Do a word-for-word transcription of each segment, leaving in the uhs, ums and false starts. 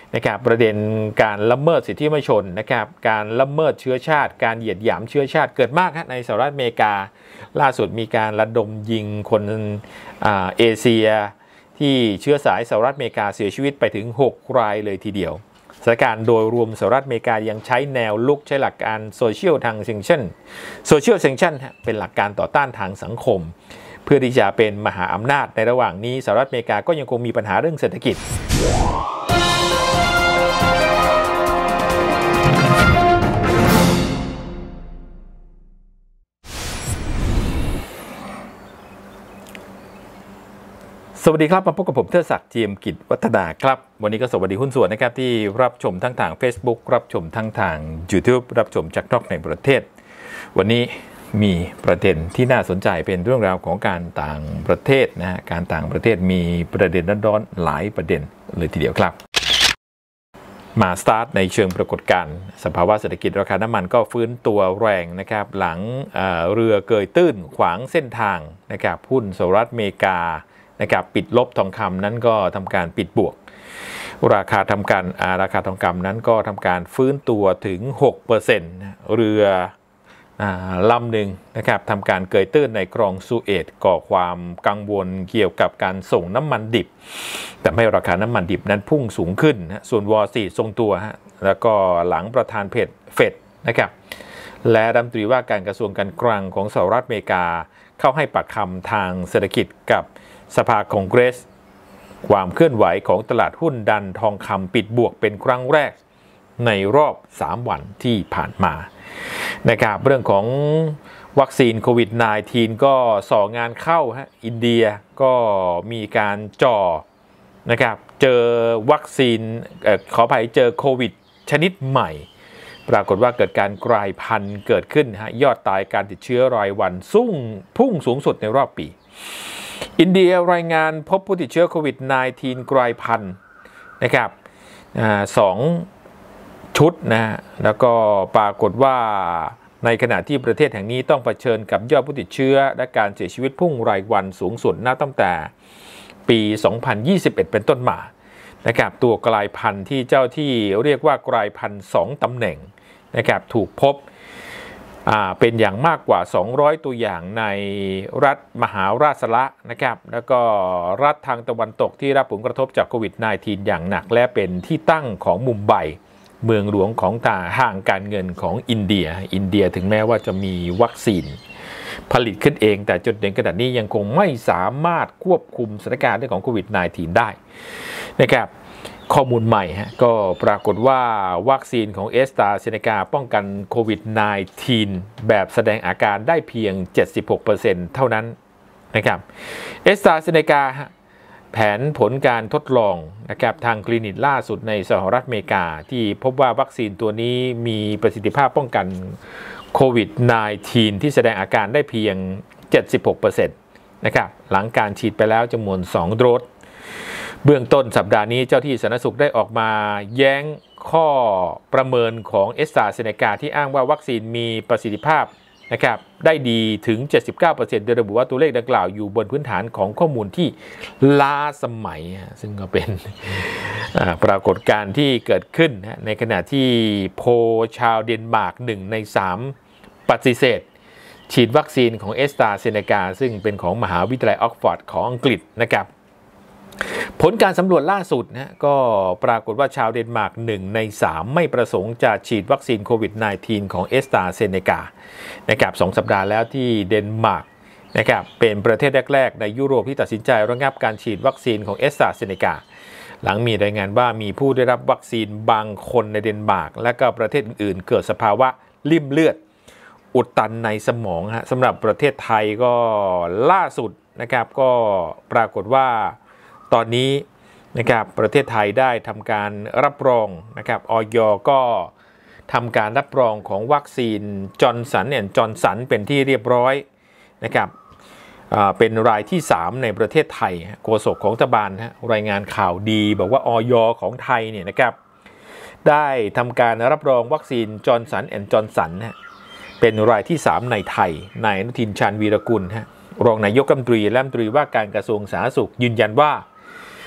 นะครับประเด็นการละเมิดสิทธิมนุษยชนนะครับการละเมิดเชื้อชาติการเหยียดหยามเชื้อชาติเกิดมากในสหรัฐอเมริกาล่าสุดมีการระดมยิงคนเอเชียที่เชื้อสายสหรัฐอเมริกาเสียชีวิตไปถึงหกรายเลยทีเดียวสถานการณ์โดยรวมสหรัฐอเมริกายังใช้แนวลุกใช้หลักการโซเชียลทางเซงชั่นโซเชียลเซงชั่นเป็นหลักการต่อต้านทางสังคมเพื่อที่จะเป็นมหาอำนาจในระหว่างนี้สหรัฐอเมริกาก็ยังคงมีปัญหาเรื่องเศรษฐกิจสวัสดีครับมาพบกับผมเทิดศักดิ์ เจียมกิจวัฒนาครับวันนี้ก็สวัสดีหุ้นส่วนนะครับที่รับชมทั้งทาง Facebook รับชมทั้งทาง YouTube รับชมจากนอกในประเทศวันนี้มีประเด็นที่น่าสนใจเป็นเรื่องราวของการต่างประเทศนะฮะการต่างประเทศมีประเด็นร้อนๆหลายประเด็นเลยทีเดียวครับมาสตาร์ทในเชิงปรากฏการณ์สภาวะเศรษฐกิจราคาน้ำมันก็ฟื้นตัวแรงนะครับหลังเอ่อเรือเกยตื้นขวางเส้นทางนะครับหุ้นสหรัฐอเมริกานะครับปิดลบทองคำนั้นก็ทำการปิดบวกราคาทำการราคาทองคำนั้นก็ทำการฟื้นตัวถึง หกเปอร์เซ็นต์ เรือลำหนึ่งนะครับทำการเกยตื้นในคลองสุเอตก่อความกังวลเกี่ยวกับการส่งน้ำมันดิบแต่ให้ราคาน้ำมันดิบนั้นพุ่งสูงขึ้นส่วนวอลสี่ทรงตัวฮะแล้วก็หลังประธานเพจเฟดนะครับและรัฐมนตรีว่าการกระทรวงการคลังของสหรัฐอเมริกาเข้าให้ปากคำทางเศรษฐกิจกับสภาคองเกรสความเคลื่อนไหวของตลาดหุ้นดันทองคำปิดบวกเป็นครั้งแรกในรอบสามวันที่ผ่านมานะครับเรื่องของวัคซีนโควิด สิบเก้า ก็ส่องานเข้าฮะอินเดียก็มีการจ่อนะครับเจอวัคซีนเอ่อขออภัยเจอโควิดชนิดใหม่ปรากฏว่าเกิดการกลายพันธุ์เกิดขึ้นฮะยอดตายการติดเชื้อรายวันสุ่งพุ่งสูงสุดในรอบปีอินเดียรายงานพบผู้ติดเชื้อโควิด สิบเก้า กลายพันธุ์นะครับสองชุดนะฮะแล้วก็ปรากฏว่าในขณะที่ประเทศแห่งนี้ต้องเผชิญกับยอดผู้ติดเชื้อและการเสียชีวิตพุ่งรายวันสูงสุดนับตั้งแต่ปีสองพันยี่สิบเอ็ดเป็นต้นมานะครับตัวกลายพันธุ์ที่เจ้าที่เรียกว่ากลายพันธุ์สองตำแหน่งนะครับถูกพบเป็นอย่างมากกว่าสองร้อยตัวอย่างในรัฐมหาราชละนะครับแล้วก็รัฐทางตะวันตกที่รับผลกระทบจากโควิด สิบเก้า อย่างหนักและเป็นที่ตั้งของมุมไบเมืองหลวงของตาห่างการเงินของอินเดียอินเดียถึงแม้ว่าจะมีวัคซีนผลิตขึ้นเองแต่จนถึงขณะนี้ยังคงไม่สามารถควบคุมสถานการณ์เรื่องของโควิด สิบเก้า ได้นะครับข้อมูลใหม่ฮะก็ปรากฏว่าวัคซีนของแอสตราเซเนกาป้องกันโควิด สิบเก้า แบบแสดงอาการได้เพียง เจ็ดสิบหกเปอร์เซ็นต์ เท่านั้นนะครับแอสตราเซเนกาแผนผลการทดลองนะครับทางคลินิกล่าสุดในสหรัฐอเมริกาที่พบว่าวัคซีนตัวนี้มีประสิทธิภาพป้องกันโควิด สิบเก้า ที่แสดงอาการได้เพียง เจ็ดสิบหกเปอร์เซ็นต์ นะครับหลังการฉีดไปแล้วจำนวนสองโดสเบื้องต้นสัปดาห์นี้เจ้าที่สาธารณสุขได้ออกมาแย้งข้อประเมินของแอสตราเซเนกาที่อ้างว่าวัคซีนมีประสิทธิภาพนะครับได้ดีถึง เจ็ดสิบเก้าเปอร์เซ็นต์ โดยระบุว่าตัวเลขดังกล่าวอยู่บนพื้นฐานของข้อมูลที่ล้าสมัยซึ่งก็เป็นปรากฏการณ์ที่เกิดขึ้นในขณะที่โพลชาวเดนมาร์กหนึ่งในสามปฏิเสธฉีดวัคซีนของแอสตราเซเนกาซึ่งเป็นของมหาวิทยาลัยออกฟอร์ดของอังกฤษนะครับผลการสำรวจล่าสุดนะก็ปรากฏว่าชาวเดนมาร์กหนึ่งในสามไม่ประสงค์จะฉีดวัคซีนโควิด สิบเก้า ของแอสตราเซเนกานะครับสองสัปดาห์แล้วที่เดนมาร์กนะครับเป็นประเทศแรกๆในยุโรปที่ตัดสินใจระงับการฉีดวัคซีนของแอสตราเซเนกาหลังมีรายงานว่ามีผู้ได้รับวัคซีนบางคนในเดนมาร์กและก็ประเทศอื่นๆเกิดสภาวะลิ่มเลือดอุดตันในสมองฮะสำหรับประเทศไทยก็ล่าสุดนะครับก็ปรากฏว่าตอนนี้นะครับประเทศไทยได้ทำการรับรองนะครับอย.ก็ทำการรับรองของวัคซีนจอห์นสันแอนด์จอห์นสันเป็นที่เรียบร้อยนะครับเป็นรายที่สามในประเทศไทยโฆษกของรัฐบาลรายงานข่าวดีบอกว่าอย.ของไทยเนี่ยนะครับได้ทำการรับรองวัคซีนจอห์นสันแอนด์จอห์นสันเป็นรายที่สามในไทยนายอนุทินชาญวีรกุลรองนายกรัฐมนตรีและรัฐมนตรีว่าการกระทรวงสาธารณสุขยืนยันว่า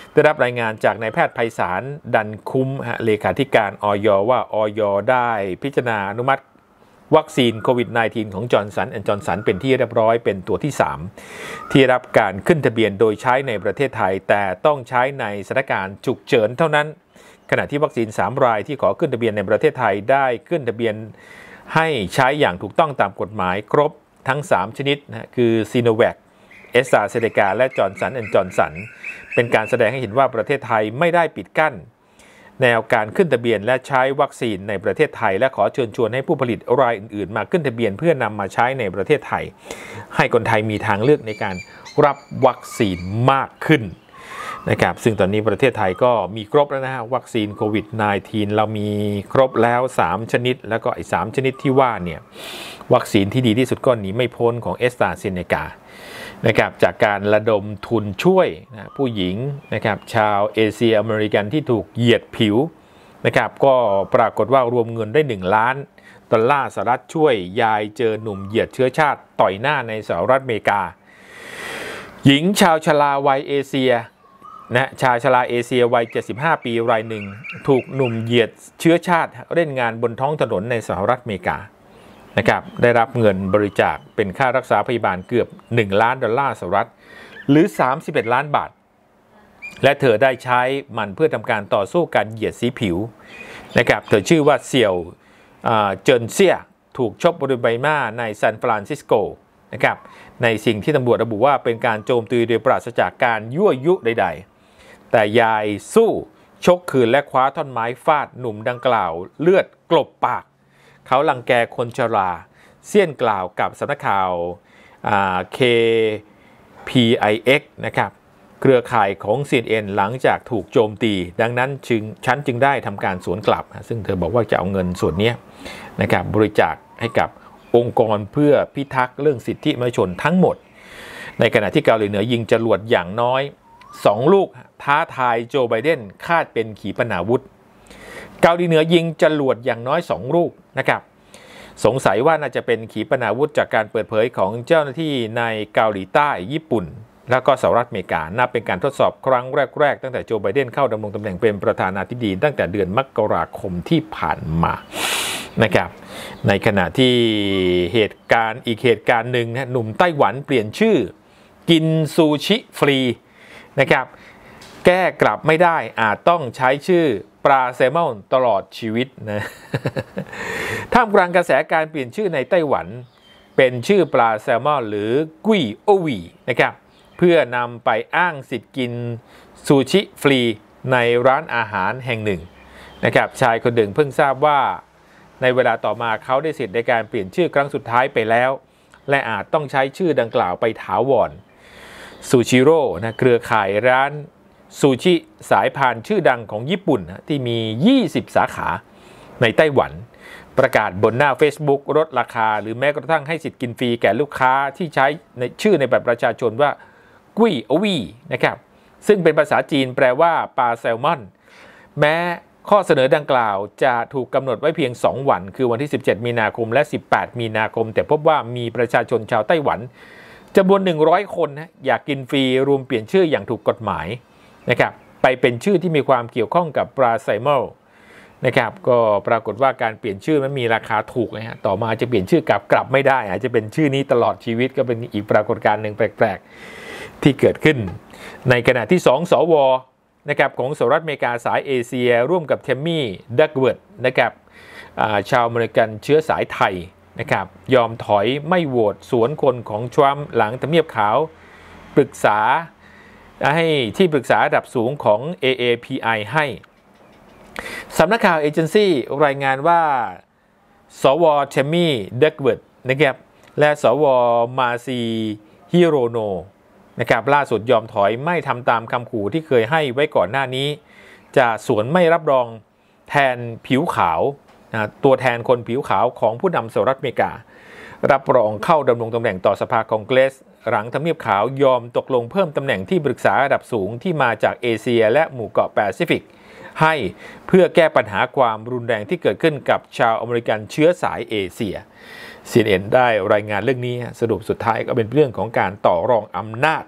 ได้รับรายงานจากนายแพทย์ไพศาลดันคุ้มเลขาธิการอย.ว่าอย.ได้พิจารณาอนุมัติวัคซีนโควิด สิบเก้า ของจอร์นสันแอนด์จอร์นสันเป็นที่เรียบร้อยเป็นตัวที่สามที่รับการขึ้นทะเบียนโดยใช้ในประเทศไทยแต่ต้องใช้ในสถานการณ์ฉุกเฉินเท่านั้นขณะที่วัคซีนสามรายที่ขอขึ้นทะเบียนในประเทศไทยได้ขึ้นทะเบียนให้ใช้อย่างถูกต้องตามกฎหมายครบทั้งสามชนิดนะคือซีโนแวคเอสตราเซเนกาและจอร์นสันแอนด์จอร์นสันเป็นการแสดงให้เห็นว่าประเทศไทยไม่ได้ปิดกั้นแนวการขึ้นทะเบียนและใช้วัคซีนในประเทศไทยและขอเชิญชวนให้ผู้ผลิตรายอื่นๆมาขึ้นทะเบียนเพื่อนำมาใช้ในประเทศไทยให้คนไทยมีทางเลือกในการรับวัคซีนมากขึ้นนะครับซึ่งตอนนี้ประเทศไทยก็มีครบแล้วนะฮะวัคซีนโควิด สิบเก้า เรามีครบแล้วสามชนิดแล้วก็ไอ้สามชนิดที่ว่าเนี่ยวัคซีนที่ดีที่สุดก็หนีไม่พ้นของเอสตราเซเนกานะครับจากการระดมทุนช่วยนะผู้หญิงนะครับชาวเอเชียอเมริกันที่ถูกเหยียดผิวนะครับก็ปรากฏว่ารวมเงินได้หนึ่งล้านดอลลาร์สหรัฐช่วยยายเจอหนุ่มเหยียดเชื้อชาติต่อยหน้าในสหรัฐอเมริกาหญิงชาวชราวัยเอเชียนะชาวชราเอเชียวัยเจ็ดสิบห้าปีรายหนึ่งถูกหนุ่มเหยียดเชื้อชาติเล่นงานบนท้องถนนในสหรัฐอเมริกานะครับได้รับเงินบริจาคเป็นค่ารักษาพยาบาลเกือบหนึ่งล้านดอลลาร์สหรัฐหรือสามสิบเอ็ดล้านบาทและเธอได้ใช้มันเพื่อทำการต่อสู้การเหยียดสีผิวนะครับเธอชื่อว่าเซียวเจินเซียถูกชกบริเวณใบหน้าในซานฟรานซิสโกนะครับในสิ่งที่ตำรวจระบุว่าเป็นการโจมตีโดยปราศจากการยั่วยุใดๆแต่ยายสู้ชกคืนและคว้าท่อนไม้ฟาดหนุ่มดังกล่าวเลือดกลบปากเขาลังแกคนชราเสี้ยนกล่าวกับสำนักข่าว เค พี ไอ เอ็กซ์ นะครับเครือข่ายของ ซี เอ็น เอ็น หลังจากถูกโจมตีดังนั้นจึงฉันจึงได้ทำการสวนกลับซึ่งเธอบอกว่าจะเอาเงินส่วนนี้นะครับบริจาคให้กับองค์กรเพื่อพิทักษ์เรื่องสิทธิมนุษยชนทั้งหมดในขณะที่เกาหลีเหนือยิงจรวดอย่างน้อยสองลูกท้าทายโจไบเดนคาดเป็นขีปนาวุธเกาหลีเหนือยิงจรวดอย่างน้อยสองลูกนะครับสงสัยว่าน่าจะเป็นขีปนาวุธจากการเปิดเผยของเจ้าหน้าที่ในเกาหลีใต้ญี่ปุ่นแล้วก็สหรัฐอเมริกานับเป็นการทดสอบครั้งแรกๆตั้งแต่โจไบเดนเข้าดำรงตำแหน่งเป็นประธานาธิบดีตั้งแต่เดือนมกราคมที่ผ่านมานะครับในขณะที่เหตุการณ์อีกเหตุการณ์หนึ่งนะหนุ่มไต้หวันเปลี่ยนชื่อกินซูชิฟรีนะครับแก้กลับไม่ได้อาจต้องใช้ชื่อปลาแซลมอนตลอดชีวิตนะท่ามกลางกระแสการเปลี่ยนชื่อในไต้หวันเป็นชื่อปลาแซลมอนหรือกุยโอวีนะครับเพื่อนำไปอ้างสิทธิ์กินซูชิฟรีในร้านอาหารแห่งหนึ่งนะครับชายคนหนึ่งเพิ่งทราบว่าในเวลาต่อมาเขาได้สิทธิ์ในการเปลี่ยนชื่อครั้งสุดท้ายไปแล้วและอาจต้องใช้ชื่อดังกล่าวไปถาวรซูชิโร่นะเครือข่ายร้านซูชิสายพานชื่อดังของญี่ปุ่นนะที่มียี่สิบสาขาในไต้หวันประกาศบนหน้า Facebook ลดราคาหรือแม้กระทั่งให้สิทธิ์กินฟรีแก่ลูกค้าที่ใช้ในชื่อในบัตรประชาชนว่ากุยโอวีนะครับซึ่งเป็นภาษาจีนแปลว่าปลาแซลมอนแม้ข้อเสนอดังกล่าวจะถูกกำหนดไว้เพียงสองวันคือวันที่สิบเจ็ดมีนาคมและสิบแปดมีนาคมแต่พบว่ามีประชาชนชาวไต้หวันจำนวนหนึ่งร้อยคนนะอยากกินฟรีรวมเปลี่ยนชื่ออย่างถูกกฎหมายนะครับไปเป็นชื่อที่มีความเกี่ยวข้องกับปลาแซลมอนนะครับก็ปรากฏว่าการเปลี่ยนชื่อมันมีราคาถูกนะฮะต่อมาจะเปลี่ยนชื่อกลับกลับไม่ได้อาจจะเป็นชื่อนี้ตลอดชีวิตก็เป็นอีกปรากฏการณ์หนึ่งแปลกๆที่เกิดขึ้นในขณะที่สองสวนะครับของสหรัฐอเมริกาสายเอเชียร่วมกับเทมมี่ดักเวิร์ดนะครับชาวอเมริกันเชื้อสายไทยนะครับยอมถอยไม่โหวตสวนคนของทรัมป์หลังทำเนียบขาวปรึกษาให้ที่ปรึกษาระดับสูงของ เอ เอ พี ไอ ให้สำนักข่าวเอเจนซี่รายงานว่าสวเทมมี่ดักเวิร์ดนะครับและสวมาซีฮิโรโนนะครับล่าสุดยอมถอยไม่ทำตามคำขู่ที่เคยให้ไว้ก่อนหน้านี้จะสวนไม่รับรองแทนผิวขาวนะตัวแทนคนผิวขาวของผู้นำสหรัฐอเมริการับรองเข้าดำรงตำแหน่งต่อสภาคองเกรสหลังทำเนียบขาวยอมตกลงเพิ่มตำแหน่งที่ปรึกษาระดับสูงที่มาจากเอเชียและหมู่เกาะแปซิฟิกให้เพื่อแก้ปัญหาความรุนแรงที่เกิดขึ้นกับชาวอเมริกันเชื้อสายเอเชีย ซี เอ็น เอ็น ได้รายงานเรื่องนี้สรุปสุดท้ายก็เป็นเรื่องของการต่อรองอำนาจ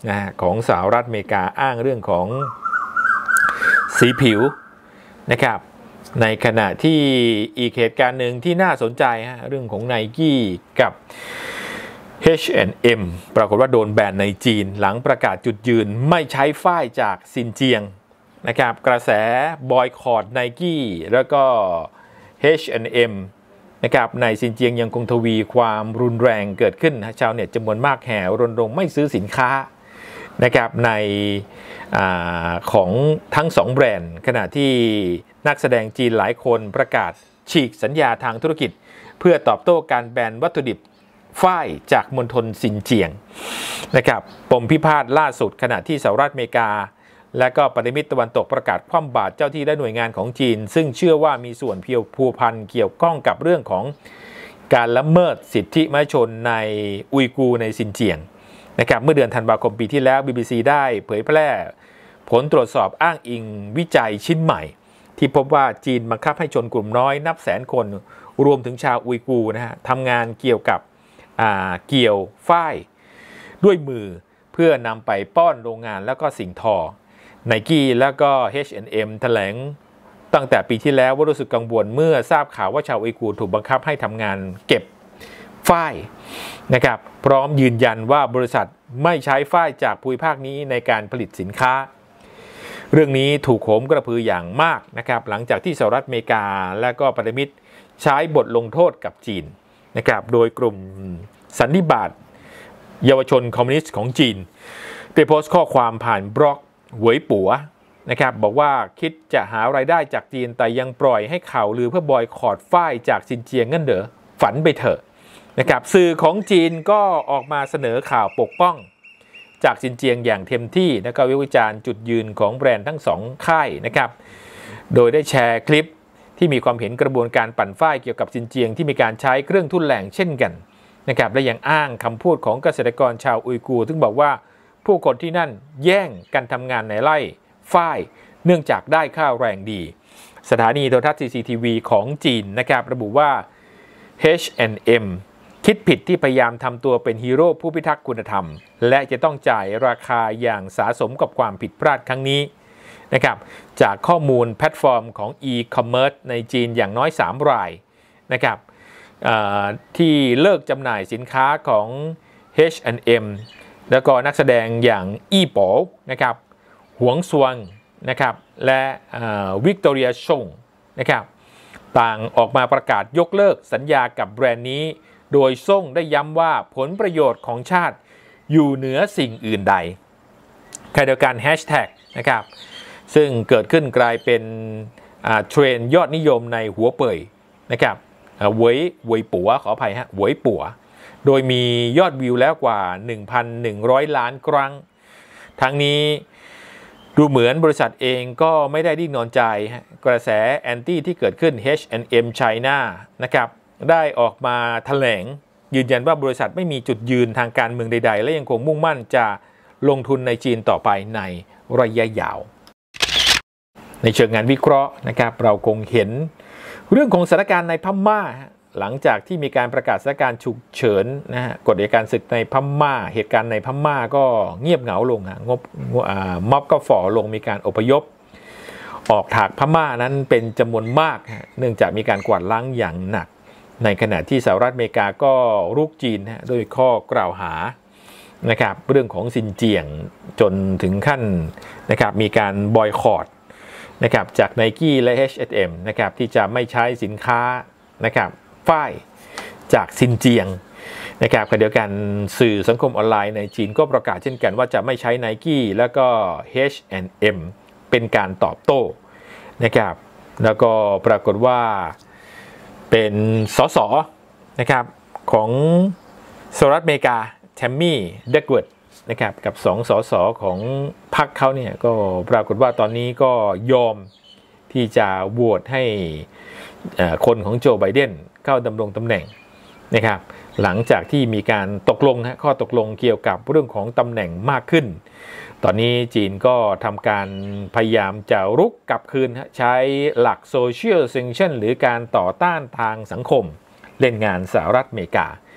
นะฮะของสหรัฐอเมริกาอ้างเรื่องของสีผิวนะครับในขณะที่อีกเหตุการณ์หนึ่งที่น่าสนใจฮะเรื่องของ Nike กับ เอช แอนด์ เอ็ม ปรากฏว่าโดนแบนในจีนหลังประกาศจุดยืนไม่ใช้ฝ้ายจากซินเจียงนะครับกระแสบอยคอต Nike แล้วก็ เอช แอนด์ เอ็ม นะครับในซินเจียงยังคงทวีความรุนแรงเกิดขึ้นชาวเน็ตจำนวนมากแห่รณรงค์ไม่ซื้อสินค้านะครับในอาของทั้งสองแบรนด์ขณะที่นักแสดงจีนหลายคนประกาศฉีกสัญญาทางธุรกิจเพื่อตอบโต้การแบนวัตถุดิบฝ้ายจากมณฑลซินเจียงนะครับปมพิพาทล่าสุดขณะที่สหรัฐอเมริกาและก็พันธมิตรตะวันตกประกาศคว่ำบาตรเจ้าที่และหน่วยงานของจีนซึ่งเชื่อว่ามีส่วนเพียวพัวพันเกี่ยวข้องกับเรื่องของการละเมิดสิทธิมนุษยชนในอุยกูร์ในซินเจียงนะครับเมื่อเดือนธันวาคมปีที่แล้ว บี บี ซี ได้เผยแพร่ผลตรวจสอบอ้างอิงวิจัยชิ้นใหม่ที่พบว่าจีนบังคับให้ชนกลุ่มน้อยนับแสนคนรวมถึงชาวอุยกูร์นะฮะทำงานเกี่ยวกับเกี่ยวฝ้ายด้วยมือเพื่อนำไปป้อนโรงงานแล้วก็สิ่งทอ Nike แล้วก็ เอช แอนด์ เอ็ม แถลงตั้งแต่ปีที่แล้วว่ารู้สึกกังวลเมื่อทราบข่าวว่าชาวอุยกูร์ถูกบังคับให้ทำงานเก็บฝ้ายนะครับพร้อมยืนยันว่าบริษัทไม่ใช้ฝ้ายจากภูมิภาคนี้ในการผลิตสินค้าเรื่องนี้ถูกโหมกระพืออย่างมากนะครับหลังจากที่สหรัฐอเมริกาและก็พันธมิตรใช้บทลงโทษกับจีนนะครับโดยกลุ่มสันนิบาตเยาวชนคอมมิวนิสต์ของจีนได้โพสต์ข้อความผ่านบล็อกหวยปัวนะครับบอกว่าคิดจะหารายได้จากจีนแต่ยังปล่อยให้ข่าวลือเพื่อบอยคอตฝ้ายจากซินเจียงงั้นเด้อฝันไปเถอะนะครับสื่อของจีนก็ออกมาเสนอข่าวปกป้องจากซินเจียงอย่างเต็มที่และก็วิจารณ์จุดยืนของแบรนด์ทั้งสองค่ายนะครับโดยได้แชร์คลิปที่มีความเห็นกระบวนการปั่นฝ้ายเกี่ยวกับซินเจียงที่มีการใช้เครื่องทุ่นแรงเช่นกันนะครับและยังอ้างคำพูดของเกษตรกรชาวอุยกูร์ซึ่งบอกว่าผู้คนที่นั่นแย่งกันทำงานในไร่ฝ้ายเนื่องจากได้ค่าแรงดีสถานีโทรทัศน์ ซี ซี ที วี ของจีนนะครับระบุว่า เอช แอนด์ เอ็ม คิดผิดที่พยายามทำตัวเป็นฮีโร่ผู้พิทักษ์คุณธรรมและจะต้องจ่ายราคาอย่างสาสมกับความผิดพลาดครั้งนี้นะครับจากข้อมูลแพลตฟอร์มของ e-commerce ในจีนอย่างน้อยสามรายนะครับที่เลิกจำหน่ายสินค้าของ เอช แอนด์ เอ็ม แล้วก็นักแสดงอย่างอี้ป๋อนะครับหวงซวงนะครับและวิกตอเรียชงนะครับต่างออกมาประกาศยกเลิกสัญญากับแบรนด์นี้โดยซ่งได้ย้ำว่าผลประโยชน์ของชาติอยู่เหนือสิ่งอื่นใดขณะเดียวกันแฮชแท็กนะครับซึ่งเกิดขึ้นกลายเป็นเทรนด์ยอดนิยมในหัวเป่ยนะครับหวยหวยปัวขออภัยฮะหวยปัวโดยมียอดวิวแล้วกว่า หนึ่งพันหนึ่งร้อย ล้านครั้งทั้งนี้ดูเหมือนบริษัทเองก็ไม่ได้ดิ้นนอนใจกระแสแอนตี้ที่เกิดขึ้น เอช แอนด์ เอ็ม China นะครับได้ออกมาแถลงยืนยันว่าบริษัทไม่มีจุดยืนทางการเมืองใดๆและยังคงมุ่งมั่นจะลงทุนในจีนต่อไปในระยะยาวในเชิงงานวิเคราะห์นะครับเราคงเห็นเรื่องของสถานการณ์ในพม่าหลังจากที่มีการประกาศสถานการณ์ฉุกเฉินนะฮะกฎอัยการศึกในพม่าเหตุการณ์ในพม่าก็เงียบเหงาลงฮะงบม็อบก็ฝ่อลงมีการอพยพออกถากพม่านั้นเป็นจำนวนมากเนื่องจากมีการกวาดล้างอย่างหนักในขณะที่สหรัฐอเมริกาก็รุกจีนโดยข้อกล่าวหานะครับเรื่องของซินเจียงจนถึงขั้นนะครับมีการบอยคอตนะครับจาก Nike และ เอช แอนด์ เอ็ม นะครับที่จะไม่ใช้สินค้านะครับฝ้ายจากซินเจียงนะครับขณะเดียวกันสื่อสังคมออนไลน์ในจีนก็ประกาศเช่นกันว่าจะไม่ใช้ Nike แล้วก็ เอช แอนด์ เอ็ม เป็นการตอบโต้นะครับแล้วก็ปรากฏว่าเป็นสสนะครับของสหรัฐอเมริกาแทมมี่เดกเวิร์ดนะครับกับสองสสของพรรคเขาเนี่ยก็ปรากฏว่าตอนนี้ก็ยอมที่จะโหวตให้คนของโจไบเดนเข้าดำรงตำแหน่งนะครับหลังจากที่มีการตกลงนะข้อตกลงเกี่ยวกับเรื่องของตำแหน่งมากขึ้นตอนนี้จีนก็ทำการพยายามจะรุกกลับคืนใช้หลักโซเชียลแซงชั่นหรือการต่อต้านทางสังคมเล่นงานสหรัฐอเมริกา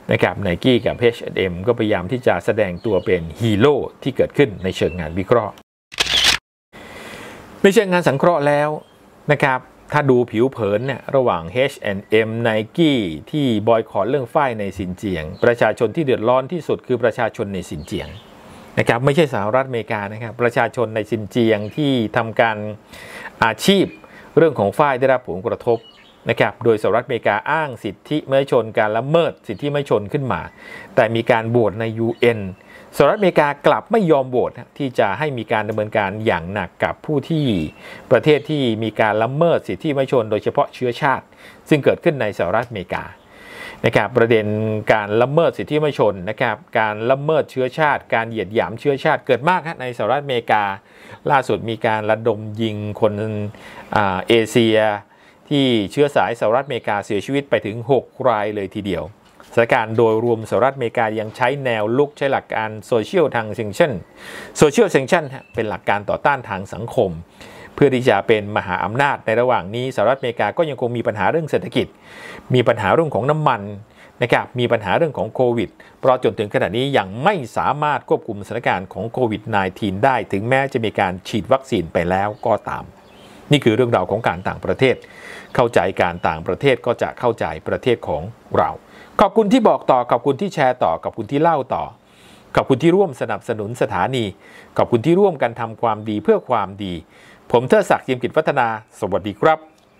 นะครับไนกี้กับ เอช แอนด์ เอ็ม ก็พยายามที่จะแสดงตัวเป็นฮีโร่ที่เกิดขึ้นในเชิงงานวิเคราะห์ในเชิงงานสังเคราะห์แล้วนะครับถ้าดูผิวเผินเนี่ยระหว่าง เอช แอนด์ เอ็ม Nike ที่บอยคอตเรื่องฝ้ายในซินเจียงประชาชนที่เดือดร้อนที่สุดคือประชาชนในซินเจียงนะครับไม่ใช่สหรัฐอเมริกานะครับประชาชนในซินเจียงที่ทำการอาชีพเรื่องของฝ้ายได้รับผลกระทบนะครับโดยสหรัฐอเมริกาอ้างสิทธิมนุษยชนการละเมิดสิทธิมนุษยชนขึ้นมาแต่มีการโหวตใน ยู เอ็น สหรัฐอเมริกากลับไม่ยอมโหวตที่จะให้มีการดำเนินการอย่างหนักกับผู้ที่ประเทศที่มีการละเมิดสิทธิมนุษยชนโดยเฉพาะเชื้อชาติซึ่งเกิดขึ้นในสหรัฐอเมริกานะครับประเด็นการละเมิดสิทธิมนุษยชนนะครับการละเมิดเชื้อชาติการเหยียดหยามเชื้อชาติเกิดมากในสหรัฐอเมริกาล่าสุดมีการระดมยิงคนอ่าเอเชียที่เชื้อสายสหรัฐอเมริกาเสียชีวิตไปถึงหกรายเลยทีเดียวสถานการณ์โดยรวมสหรัฐอเมริกายังใช้แนวลุกใช้หลักการโซเชียลทางเซงชั่นโซเชียลเซงชั่นเป็นหลักการต่อต้านทางสังคมเพื่อที่จะเป็นมหาอำนาจในระหว่างนี้สหรัฐอเมริกาก็ยังคงมีปัญหาเรื่องเศรษฐกิจมีปัญหาเรื่องของน้ำมันนะครับมีปัญหาเรื่องของโควิดเพราะจนถึงขณะนี้ยังไม่สามารถควบคุมสถานการณ์ของโควิด สิบเก้า ได้ถึงแม้จะมีการฉีดวัคซีนไปแล้วก็ตามนี่คือเรื่องราวของการต่างประเทศเข้าใจการต่างประเทศก็จะเข้าใจประเทศของเราขอบคุณที่บอกต่อขอบคุณที่แชร์ต่อขอบคุณที่เล่าต่อขอบคุณที่ร่วมสนับสนุนสถานีขอบคุณที่ร่วมกันทำความดีเพื่อความดีผมเทิดศักดิ์ เจียมกิจวัฒนาสวัสดีครับ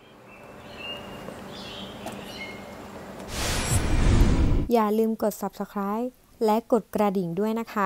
อย่าลืมกด ซับสไครบ์ และกดกระดิ่งด้วยนะคะ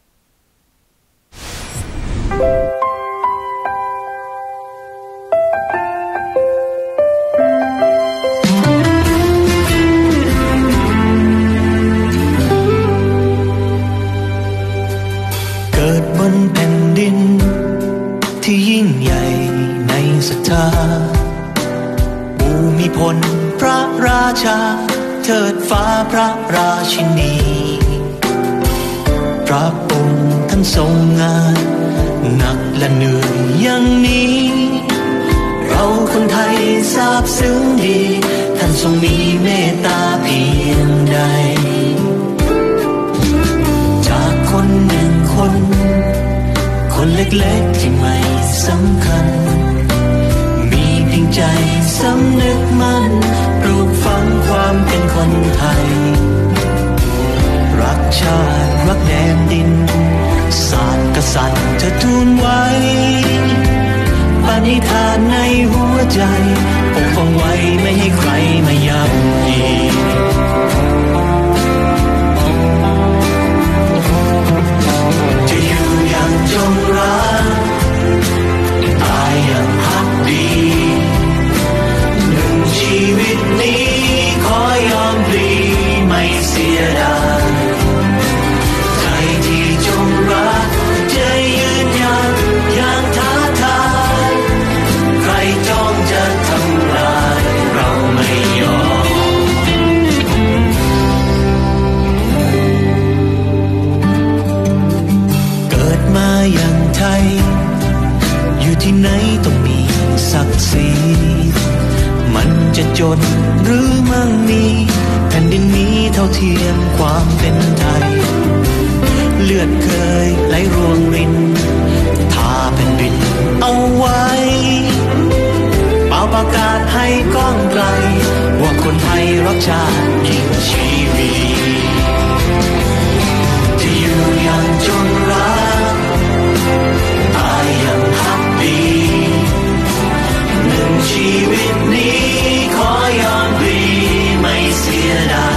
เกิดบนแผ่นดินที่ยิ่งใหญ่ในศรัทธาภูมิพลพระราชาเทิดฟ้าพระราชินีพระองค์ท่านทรงงานหนักและเหนื่อยอย่างนี้เราคนไทยซาบซึ้งดีท่านทรงมีเมตตาเพียงใดจากคนหนึ่งคนคนเล็กๆที่ไม่สำคัญมีเพียงใจสำนึกมั่นปลูกฝังความเป็นคนไทยรักชาติรักแดนดินศาสตร์กษัตริย์จะทูลไว้ปณิธานในหัวใจปกป้องไว้ไม่ให้ใครมาย่ำยีจะอยู่อย่างจงรักตายอย่างพักดีหนึ่งชีวิตนี้ขอยอมพลีไม่เสียดายใจที่จงรักจะยืนหยัดอย่างท้าทายใครจ้องจะทำลายเราไม่ยอมเกิดมาอย่างไทยอยู่ที่ไหนต้องมีศักดิ์ศรีมันจะจนหรือมั่งมีแผ่นดินนี้เท่าเทียมความเป็นไทยเลือดเคยไหลรวงรินทาแผ่นดินเอาไว้เป่าประกาศให้ก้องไกลว่าคนไทยรักชาติยิ่งชีวีจะอยู่อย่างจงรักตายอย่างพักดีหนึ่งชีวิตนี้ขอยอมพลีไม่เสียดาย